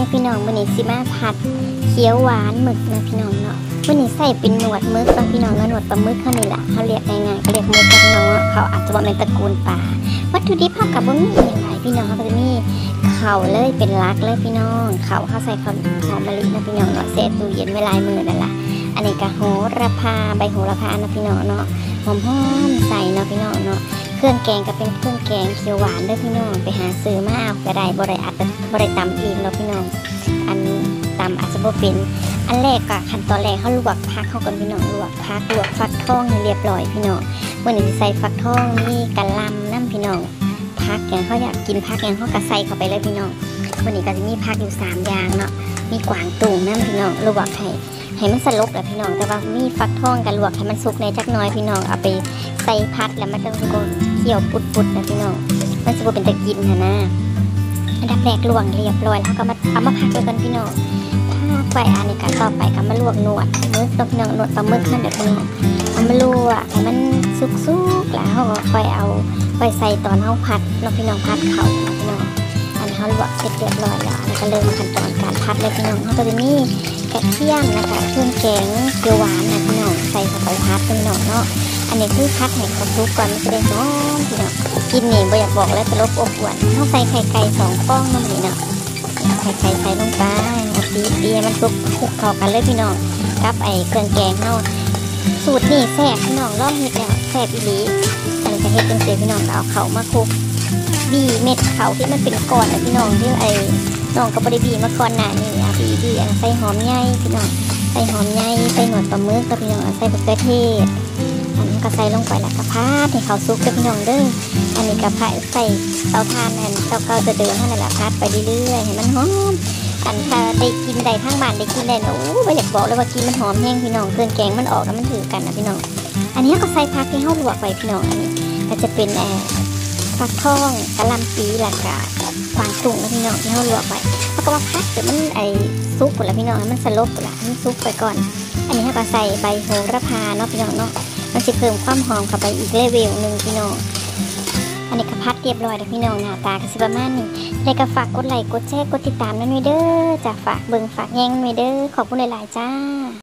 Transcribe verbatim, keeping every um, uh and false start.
พี่น้องวันนี้สิมาผัดเขียวหวานหมึกนะพี่น้องเนาะวันนี้ใส่เป็นหนวดหมึกนะพี่น้องแล้วหนวดปลาหมึกเขานี่แหละเขาเรียกง่ายๆก็เรียกหมึกพี่น้องเขาอาจจะว่าเป็นตระกูลปลาวัตถุดิบเขากับว่ามีอย่างไรพี่น้องเขาก็จะมีเข่าเลยเป็นลักเลยพี่น้องเข่าเขาใส่ข้าวหอมมะลินะพี่น้องเนาะเศษตู้เย็นไว้ลายมือนั่นแหละอันนี้ก็โหระพาใบโหระพานะพี่น้องเนาะหอมหอมใส่เนาะพี่น้องเนาะเครื่องแกงก็เป็นเครื่องแกงเขียวหวานด้วยพี่น้องไปหาซื้อมาเอาก็ได้บ่ได้อาจจะบ่ได้ตำเองเนาะพี่น้องอันตำอาจจะบ่เป็นอันแรกก็ขั้นตอนแรกเขาลวกผักเขาก่อนพี่น้องลวกผักลวกฟักทองให้เรียบร้อยพี่น้องวันนี้ใส่ฟักทองนี่กะหล่ำน้ำพี่น้องผักอย่างเขาอยากกินผักอย่างเขาก็ใส่เข้าไปเลยพี่น้องวันนี้ก็จะมีผักอยู่สามอย่างเนาะมีกวางตุ้งน้ำพี่น้องลวกให้ให้มันสลบแหละพี่น้องแต่ว่ามีฟักทองกับลวกให้มันสุกในจักน้อยพี่น้องเอาไปใส่พัดแล้วมันจะโกนเคี่ยวปุดๆนะพี่น้องมันจะเป็นตะกินนะนะอันดับแรกลวกเรียบร้อยแล้วก็มาเอามาพักไว้กันพี่น้องพักไปอันนี้ก็ต่อไปก็มาลวกหนวดมือตกหนึ่งหนวดปลาหมึกนั่นเดี๋ยวพี่น้องเอามาลวกให้มันสุกๆแล้วเขาก็ค่อยเอาค่อยใส่ตอนเขาผัดเราพี่น้องผัดเข่าพี่น้องอันนี้เขาลวกเสร็จเรียบร้อยแล้วอันนี้ก็เริ่มขั้นตอนการผัดเลยพี่น้องเขาก็จะมีกระเทียมนะคะเครื่องแกงเขียวหวานนะพี่น้องใส่เข้าไปผัดพี่น้องเนาะอันนี้คือผัดให้เขาสุกก่อนมันจะได้หอมพี่น้องกินนี่บ่อยากบอกแล้วจะลบอบอวนต้องใส่ไข่ไก่สองฟองน้ำนี่เนาะไข่ไก่ใส่ลงไปตีตีมันสุกคลุกเข้ากันเลยพี่น้องกับไอ้เครื่องแกงเนาะสูตรนี่แซ่บพี่น้องลองเฮ็ดแล้วแซ่บอีหลีอันนี้จะเฮ็ดเป็นเสียพี่น้องเอาเข่ามาคลุกบีเม็ดเข่าที่มันเป็นก้อนนะพี่น้องที่ไอ้น้องก็บริบีมาก่อนหน้านี่อ่ะบีบีอันใส่หอมใหญ่พี่น้องใส่หอมใหญ่ใส่หนวดปลาหมึกกับพี่น้องใส่มะเขือเทศอันนี้ก็ใส่ลงไปแล้วก็พัดให้เขาสุกกับพี่น้องเด้ออันนี้ก็พัดใส่เตาถ่านนั่นเตาเก่าจะเดินเท่านั้นแหละพัดไปเรื่อยๆให้มันหอมอันถ้าได้กินได้ทั้งบ้านได้กินได้นะโอ้ไม่อยากบอกเลยว่ากินมันหอมแห้งพี่น้องเครื่องแกงมันออกแล้วมันถือกันนะพี่น้องอันนี้ก็ใส่ผักที่เขาลวกไปพี่น้องอันนี้ก็จะเป็นแอฟักทองกะหล่ำปีหลักกะกวางตุ้งนะพี่น้องที่เขาลวกไปแล้วก็มาพักเดี๋ยวมันไอซุปหมดแล้วพี่น้องมันสลบหมดแล้วมันซุปไปก่อนอันนี้เขาก็ใส่ใบโหระพาเนาะพี่น้องเนาะมันจะเพิ่มความหอมเข้าไปอีกเลเวลหนึ่งพี่น้องอันนี้ก็พัดเรียบร้อยแล้วพี่น้องหน้าตาก็สิประมาณนี้เลยก็ฝากกดไลค์กดแชร์กดติดตามนั่นไว้เด้อจะฝากเบิ่งฝากแย่งนั่นไว้เด้อขอบคุณหลายๆจ้า